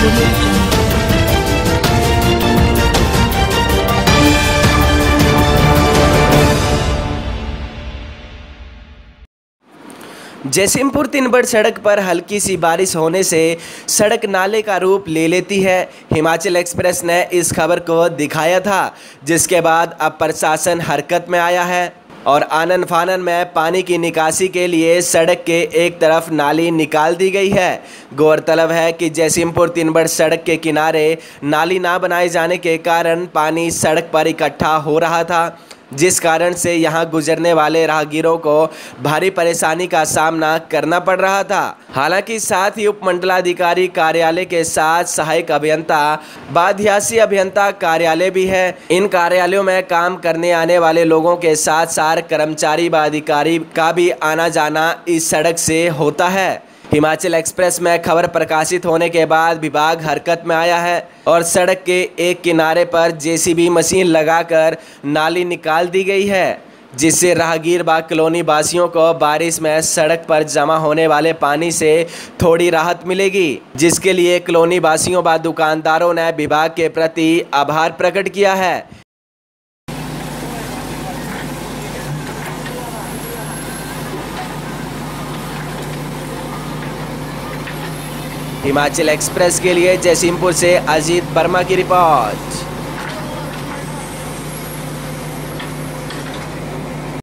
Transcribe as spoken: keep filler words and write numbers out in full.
जयसिंहपुर तिनबड़ सड़क पर हल्की सी बारिश होने से सड़क नाले का रूप ले लेती है। हिमाचल एक्सप्रेस ने इस खबर को दिखाया था, जिसके बाद अब प्रशासन हरकत में आया है और आनन फानन में पानी की निकासी के लिए सड़क के एक तरफ नाली निकाल दी गई है। गौरतलब है कि जयसिंहपुर तिनबड़ सड़क के किनारे नाली ना बनाए जाने के कारण पानी सड़क पर इकट्ठा हो रहा था, जिस कारण से यहां गुजरने वाले राहगीरों को भारी परेशानी का सामना करना पड़ रहा था। हालांकि साथ ही उपमंडलाधिकारी कार्यालय के साथ सहायक अभियंता बाध्यासी अभियंता कार्यालय भी है। इन कार्यालयों में काम करने आने वाले लोगों के साथ साथ कर्मचारी व अधिकारी का भी आना जाना इस सड़क से होता है। हिमाचल एक्सप्रेस में खबर प्रकाशित होने के बाद विभाग हरकत में आया है और सड़क के एक किनारे पर जेसीबी मशीन लगाकर नाली निकाल दी गई है, जिससे राहगीर व कॉलोनी वासियों को बारिश में सड़क पर जमा होने वाले पानी से थोड़ी राहत मिलेगी, जिसके लिए कॉलोनी वासियों व दुकानदारों ने विभाग के प्रति आभार प्रकट किया है। हिमाचल एक्सप्रेस के लिए जयसिंहपुर से अजीत वर्मा की रिपोर्ट।